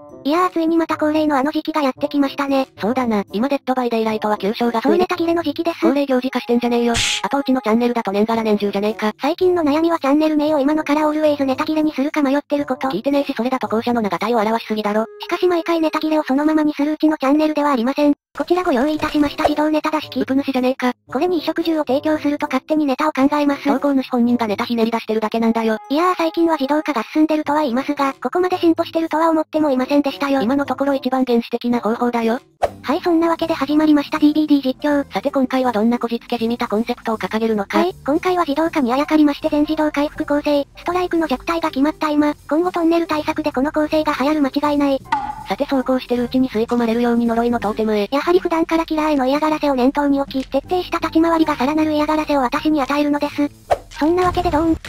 いやーついにまた恒例のあの時期がやってきましたね。 そうだな、今デッドバイデイライトは旧正月。 そうネタ切れの時期です。 恒例行事化してんじゃねえよ。あとうちのチャンネルだと年がら年中じゃねえか。 最近の悩みはチャンネル名を今のからオールウェイズネタ切れにするか迷ってること。 聞いてねえしそれだと後者の長体を表しすぎだろ。 しかし毎回ネタ切れをそのままにするうちのチャンネルではありません。こちらご用意いたしました自動ネタ出し機。 ウプ主じゃねえか。 これに衣食住を提供すると勝手にネタを考えます。 投稿主本人がネタひねり出してるだけなんだよ。 いやー最近は自動化が進んでるとは言いますが、ここまで進歩してるとは思ってもいませんでしたよ。 今のところ一番原始的な方法だよ。 はい、そんなわけで始まりました DBD 実況。 さて今回はどんなこじつけじみたコンセプトを掲げるのか。 はい、今回は自動化にあやかりまして全自動回復構成、ストライクの弱体が決まった今後トンネル対策でこの構成が流行る間違いない。 さて走行してるうちに吸い込まれるように呪いのトーテムへ。 やはり普段からキラーへの嫌がらせを念頭に置き、徹底した立ち回りがさらなる嫌がらせを私に与えるのです。そんなわけでドーン。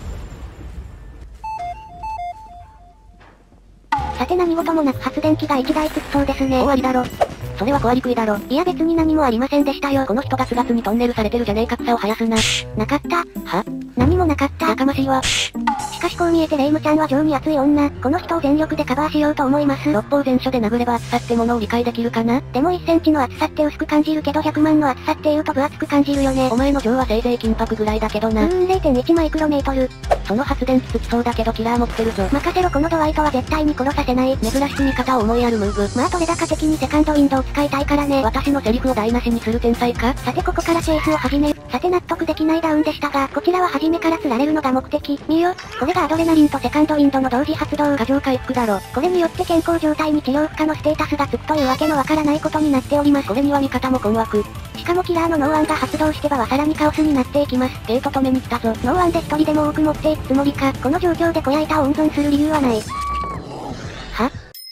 さて何事もなく発電機が1台つきそうですね。 終わりだろ。それは壊り食いだろ。 いや別に何もありませんでしたよ。 この人ガツガツにトンネルされてるじゃねえか。草を生やすな。 なかった。 は？ 何もなかった。 やかましいわ。 しかしこう見えてレイムちゃんは情に熱い女。この人を全力でカバーしようと思います。 六法全書で殴れば厚さってものを理解できるかな？ でも1センチの厚さって薄く感じるけど100万の厚さって言うと分厚く感じるよね。 お前の情はせいぜい金箔ぐらいだけどな。 0.1 マイクロメートル。 その発電機つきそうだけどキラー持ってるぞ。 任せろこのドワイトは絶対に殺させない。 珍しく味方を思いやるムーブ。 まあ取れ高的にセカンドウィンドウ使いたいからね。 私のセリフを台無しにする天才か？ さてここからチェイスを始める。さて納得できないダウンでしたが、こちらは初めから釣られるのが目的。見よ。これがアドレナリンとセカンドウィンドの同時発動。 過剰回復だろ。 これによって健康状態に治療負荷のステータスがつくというわけのわからないことになっております。 これには味方も困惑。 しかもキラーのノーアンが発動して場はさらにカオスになっていきます。 ゲート止めに来たぞ。 ノーアンで一人でも多く持っていくつもりか。この状況で小屋板を温存する理由はない。は？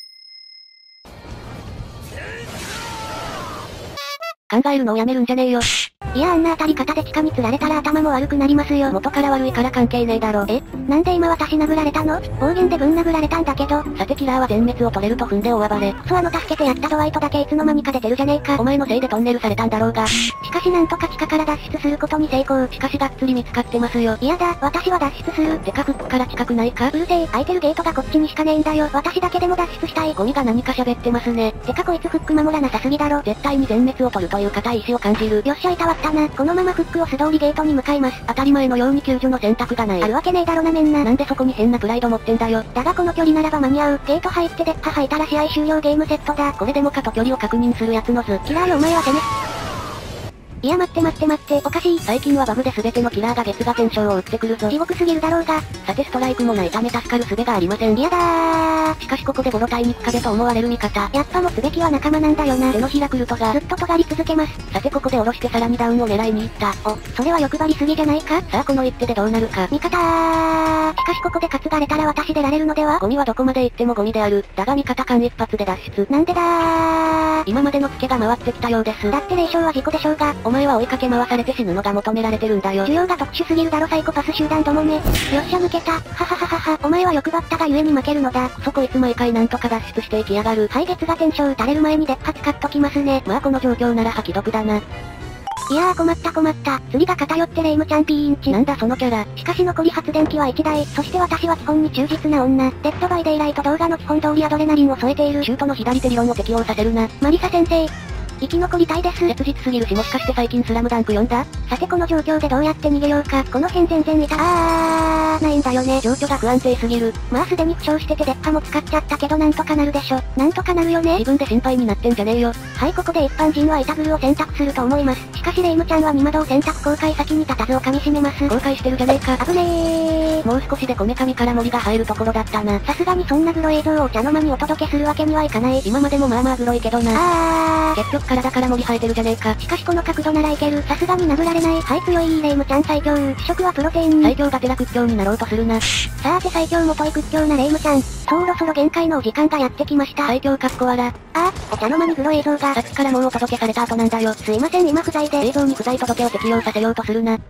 考えるのをやめるんじゃねえよ。 いやあんな当たり方で地下に釣られたら頭も悪くなりますよ。 元から悪いから関係ねえだろ。 なんで今私殴られたの？暴言でぶん殴られたんだけど。 さてキラーは全滅を取れると踏んで大暴れ。 助けてやったドワイトだけいつの間にか出てるじゃねえか。 お前のせいでトンネルされたんだろうが。 しかしなんとか地下から脱出することに成功。 しかしがっつり見つかってますよ。 嫌だ、私は脱出する。 てかフックから近くないか？ うるせえ、開いてるゲートがこっちにしかねえんだよ。私だけでも脱出したい。 ゴミが何か喋ってますね。 てかこいつフック守らなさすぎだろ。 絶対に全滅を取るという固い意志を感じる。 よっしゃいたわったな。このままフックを素通りゲートに向かいます。 当たり前のように救助の選択がない。 あるわけねえだろなめんな。 なんでそこに変なプライド持ってんだよ。 だがこの距離ならば間に合う。ゲート入ってデッパ吐いたら試合終了ゲームセットだ。 これでもかと距離を確認するやつの図。 キラーよお前は攻め。いや待っておかしい。 最近はバグで全てのキラーが月が天章を打ってくるぞ。 地獄すぎるだろうが。 さてストライクもないため助かる術がありません。 嫌だー。 しかしここでボロ対肉壁と思われる味方。 やっぱ持つべきは仲間なんだよな。 手のひらクルトがずっと尖り続けます。 さてここで下ろしてさらにダウンを狙いに行った。 それは欲張りすぎじゃないか？ さあこの一手でどうなるか。 味方ー。しかしここで担がれたら私出られるのでは？ ゴミはどこまで行ってもゴミである。だが味方間一発で脱出。 なんでだー。 今までのツケが回ってきたようです。 だって霊障は事故でしょうが。 お前は追いかけ回されて死ぬのが求められてるんだよ。 需要が特殊すぎるだろサイコパス集団どもめ。よっしゃ抜けた。ははははは。お前は欲張ったがゆえに負けるのだ。 そこいつ毎回なんとか脱出していきやがる。 はい月が天章打たれる前に出っ歯使っときますね。 まあこの状況なら吐き毒だな。 いやー困った釣りが偏ってレイムちゃんピーンチ。 なんだそのキャラ。 しかし残り発電機は1台。そして私は基本に忠実な女。デッドバイデイライト動画の基本通りアドレナリンを添えている。 シュートの左手理論を適用させるな。 マリサ先生。生き残りたいです。 切実すぎるしもしかして最近スラムダンク読んだ？ さてこの状況でどうやって逃げようか。この辺全然ないんだよね。 情緒が不安定すぎる。 まあすでに負傷しててデッパも使っちゃったけどなんとかなるでしょ。なんとかなるよね。 自分で心配になってんじゃねえよ。 はいここで一般人はイタグルを選択すると思います。しかしレイムちゃんは二窓を選択。公開先に立たずを噛み締めます。 後悔してるじゃねえか。 危ねー。 もう少しでこめかみから森が入るところだったな。 さすがにそんなグロ映像をお茶の間にお届けするわけにはいかない。 今までもまあまあグロいけどな。結局体から森生えてるじゃねえか。 しかしこの角度ならいける。さすがに殴られない。はい強いレイムちゃん最強。主食はプロテイン。 最強がてら屈強になろうとするな。 さて最強元い屈強なレイムちゃん。そろそろ限界のお時間がやってきました。 最強かっこわら。 お茶の間にグロ映像が。 さっきからもうお届けされた後なんだよ。 すいません今不在で。 映像に不在届を適用させようとするな。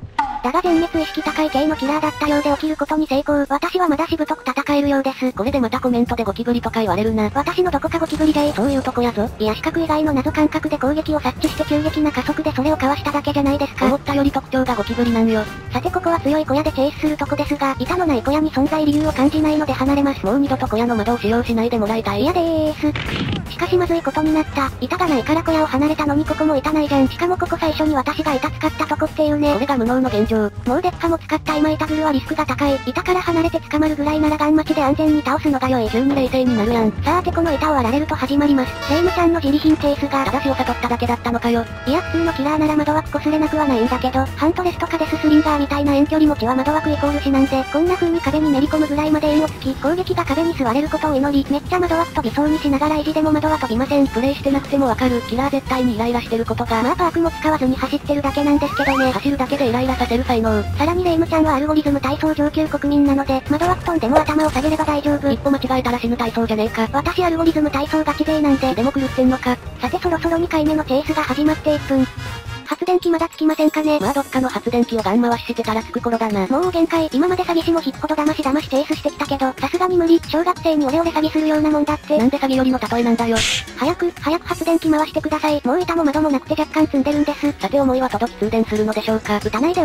だが全滅意識高い系のキラーだったようで起きることに成功。私はまだしぶとく戦えるようです。 これでまたコメントでゴキブリとか言われるな。 私のどこかゴキブリでそういうとこやぞ。 いや視覚以外の謎感覚で攻撃を察知して急激な加速でそれをかわしただけじゃないですか。 思ったより特徴がゴキブリなんよ。 さてここは強い小屋でチェイスするとこですが、板のない小屋に存在理由を感じないので離れます。 もう二度と小屋の窓を使用しないでもらいたい。 嫌でーす。しかしまずいことになった。板がないから小屋を離れたのにここも板ないじゃん。しかもここ最初に私が板使ったとこっていうね。 これが無能の現状。 もうデッカも使った今板グルはリスクが高い。板から離れて捕まるぐらいならガン待ちで安全に倒すのが良い。 急に冷静になるやん。 さーてこの板を割られると始まります。レイムちゃんの自利品チェイスが。 ただしを悟っただけだったのかよ。 いや普通のキラーなら窓枠擦れなくはないんだけど、ハントレスとかデススリンガーみたいな遠距離持ちは窓枠イコール死なんで、こんな風に壁にめり込むぐらいまで縁をつき、攻撃が壁に吸われることを祈り、めっちゃ窓枠飛びそうにしながら意地でも窓は飛びません。 プレイしてなくてもわかる。キラー絶対にイライラしてることが。 まあパークも使わずに走ってるだけなんですけどね。 走るだけでイライラさせる才能。 さらにレイムちゃんはアルゴリズム体操上級国民なので、窓枠飛んでも頭を下げれば大丈夫。 一歩間違えたら死ぬ体操じゃねえか。 私アルゴリズム体操ガチ勢なんで。 でも狂ってんのか。 さてそろそろ2回目のチェイスが始まって1分。発電機まだつきませんかね。 まあどっかの発電機をガン回ししてたらつく頃だな。 もう限界。今まで詐欺師も引っほど騙しチェイスしてきたけど、さすがに無理。小学生にオレオレ詐欺するようなもんだって。 なんで詐欺よりの例えなんだよ。 早く発電機回してください。もう板も窓もなくて若干積んでるんです。 さて思いは届き通電するのでしょうか。 撃たないで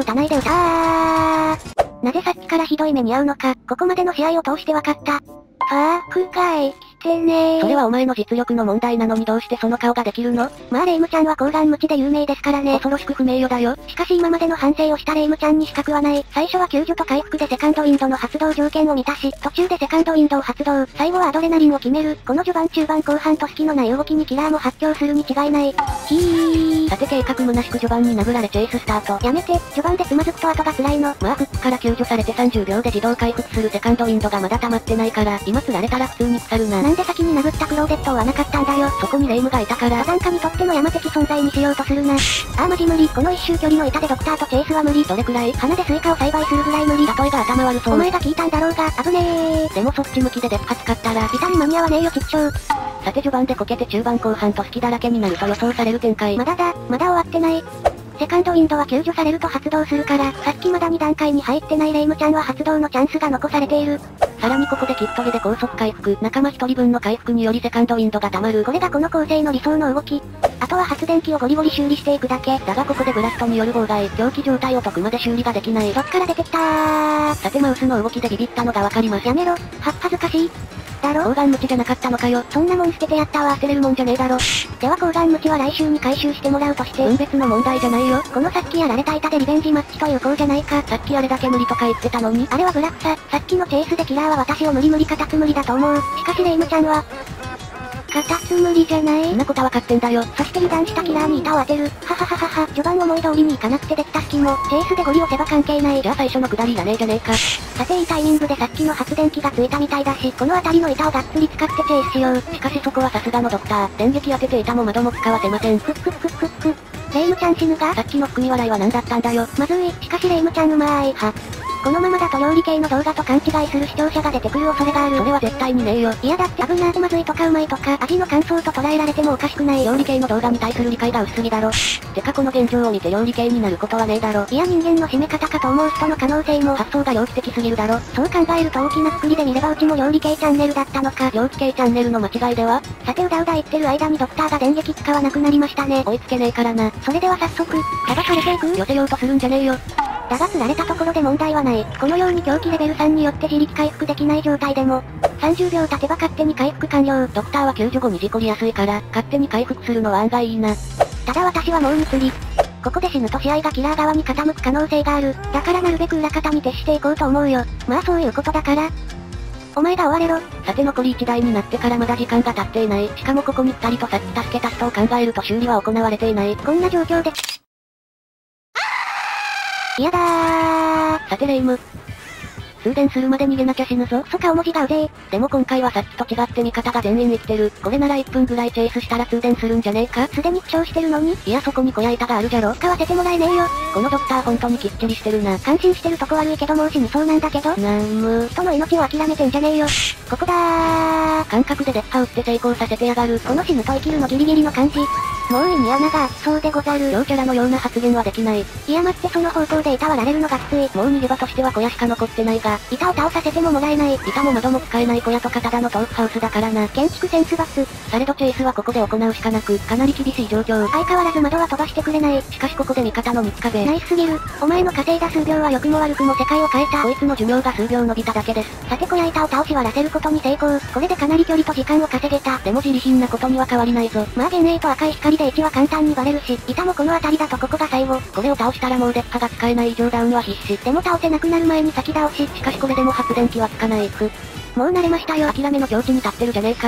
なぜさっきからひどい目に遭うのか、ここまでの試合を通してわかった。パーク外来てねー。 それはお前の実力の問題なのにどうしてその顔ができるの？ まあレイムちゃんは高顔無知で有名ですからね。 恐ろしく不名誉だよ。 しかし今までの反省をしたレイムちゃんに資格はない。最初は救助と回復でセカンドウィンドの発動条件を満たし、途中でセカンドウィンドを発動、最後はアドレナリンを決める。この序盤中盤後半と隙のない動きにキラーも発狂するに違いない。 さて計画虚しく序盤に殴られチェイススタート。 やめて、序盤でつまずくと後が辛いの。 まあフックから救助されて30秒で自動回復するセカンドウィンドがまだ溜まってないから、今釣られたら普通に腐るな。 なんで先に殴ったクローゼットはなかったんだよ。 そこにレイムがいたから。 火山家にとっての山的存在にしようとするな。マジ無理。この一周距離の板でドクターとチェイスは無理。 どれくらい？ 花でスイカを栽培するぐらい無理。 例えが頭悪そう。 お前が聞いたんだろうが、危ねー。 でもそっち向きでデッカ使ったら、 板に間に合わねえよちっちょー。 さて序盤でこけて中盤後半と隙だらけになると予想される展開。 まだ終わってない。セカンドウィンドは救助されると発動するから、さっきまだ2段階に入ってないレイムちゃんは発動のチャンスが残されている。 さらにここでキットゲで高速回復、仲間1人分の回復によりセカンドウィンドが溜まる。 これがこの構成の理想の動き。あとは発電機をゴリゴリ修理していくだけ。 だがここでブラストによる妨害、狂気状態を解くまで修理ができない。 どっから出てきたー。 さてマウスの動きでビビったのがわかります。 やめろ、恥ずかしい。だろ？ 高顔無知じゃなかったのかよ。 そんなもん捨ててやったわ。 捨てれるもんじゃねえだろ。 では高顔無知は来週に回収してもらうとして。 分別の問題じゃないよ。 このさっきやられた板でリベンジマッチという項じゃないか。 さっきあれだけ無理とか言ってたのに。 あれはブラックさ。さっきのチェイスでキラーは私を無理カタツムリだと思う。しかしレイムちゃんは、カタツムリじゃない？ そんなことわかってんだよ。 そして油断したキラーに板を当てる。ははははは。序盤思い通りにいかなくてできた隙も、チェイスでゴリ押せば関係ない。 じゃあ最初の下りいらねえじゃねえか。 さていいタイミングでさっきの発電機がついたみたいだし、この辺りの板をがっつり使ってチェイスしよう。 しかしそこはさすがのドクター。電撃当てて板も窓も使わせません。 ふっ。レイムちゃん死ぬが？ さっきの含み笑いは何だったんだよ。 まずい。しかしレイムちゃんうまーい。このままだと料理系の動画と勘違いする視聴者が出てくる恐れがある。 それは絶対にねえよ。 いやだって危なーまずいとかうまいとか味の感想と捉えられてもおかしくない。 料理系の動画に対する理解が薄すぎだろ。てかこの現状を見て料理系になることはねえだろ。 いや人間の締め方かと思う人の可能性も。 発想が猟奇的すぎるだろ。 そう考えると大きな括りで見ればうちも料理系チャンネルだったのか。 料理系チャンネルの間違いでは？ さてうだ言ってる間にドクターが電撃使わなくなりましたね。 追いつけねえからな。 それでは早速、さばかれていく？ 寄せようとするんじゃねえよ。 だが釣られたところで問題はない。このように狂気レベル3によって自力回復できない状態でも、30秒経てば勝手に回復完了。 ドクターは救助後に事故りやすいから、勝手に回復するのは案外いいな。 ただ私はもう2釣り。ここで死ぬと試合がキラー側に傾く可能性がある。だからなるべく裏方に徹していこうと思うよ。まあそういうことだから。お前が終われろ。 さて残り1台になってからまだ時間が経っていない。しかもここに2人とさっき助けた人を考えると修理は行われていない。 こんな状況で。やだー。 さてレイム。通電するまで逃げなきゃ死ぬぞ。 そ顔文字がうぜえ。でも今回はさっきと違って味方が全員生きてる。これなら1分ぐらいチェイスしたら通電するんじゃねえか？ すでに負傷してるのに？ いやそこに小屋板があるじゃろ。 使わせてもらえねえよ。 このドクター本当にきっちりしてるな。 感心してるとこ悪いけどもう死にそうなんだけど。人の命を諦めてんじゃねえよ。ここだー。 感覚でデッパ打って成功させてやがる。 この死ぬと生きるのギリギリの感じ。 もう胃に穴が開きそうでござる。 両キャラのような発言はできない。 いや待ってその方向で板割られるのがきつい。 もう逃げ場としては小屋しか残ってないが、 板を倒させてももらえない。 板も窓も使えない小屋とかただの豆腐ハウスだからな。 建築センスバス。 されどチェイスはここで行うしかなく、かなり厳しい状況。 相変わらず窓は飛ばしてくれない。 しかしここで味方の三壁。 ナイスすぎる。お前の稼いだ数秒は良くも悪くも世界を変えた。 こいつの寿命が数秒伸びただけです。 さて小屋板を倒し割らせることに成功。これでかなり距離と時間を稼げた。 でも自利品なことには変わりないぞ。 まあ幻影と赤い光で位置は簡単にバレるし、板もこの辺りだとここが最後。 これを倒したらもう電波が使えない以上ダウンは必至。 でも倒せなくなる前に先倒し。 しかしこれでも発電機はつかない。 もう慣れましたよ。 諦めの境地に立ってるじゃねえか。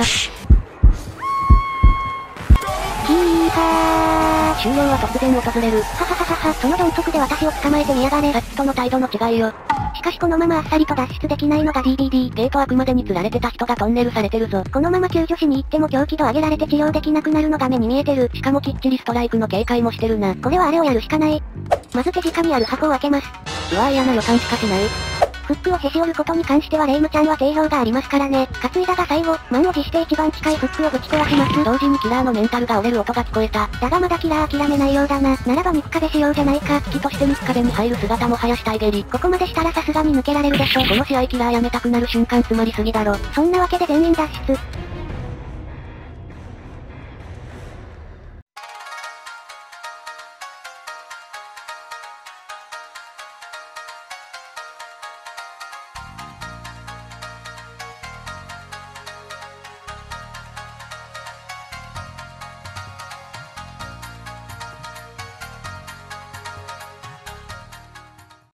終了は突然訪れる。 ははははは、その鈍足で私を捕まえてみやがれ。 さっきとの態度の違いよ。 しかしこのままあっさりと脱出できないのが DBD。 ゲートあくまでに釣られてた人がトンネルされてるぞ。 このまま救助しに行っても狂気度上げられて治療できなくなるのが目に見えてる。 しかもきっちりストライクの警戒もしてるな。 これはあれをやるしかない。まず手近にある箱を開けます。 うわー嫌な予感しかしない。 フックをへし折ることに関してはレイムちゃんは定評がありますからね。担いだが最後、満を持して一番近いフックをぶち壊します。 同時にキラーのメンタルが折れる音が聞こえた。 だがまだキラー諦めないようだな。ならば三壁しようじゃないか。 危機として三壁に入る姿も生やしたいゲリ。 ここまでしたらさすがに抜けられるでしょ。 この試合キラーやめたくなる瞬間詰まりすぎだろ。 そんなわけで全員脱出。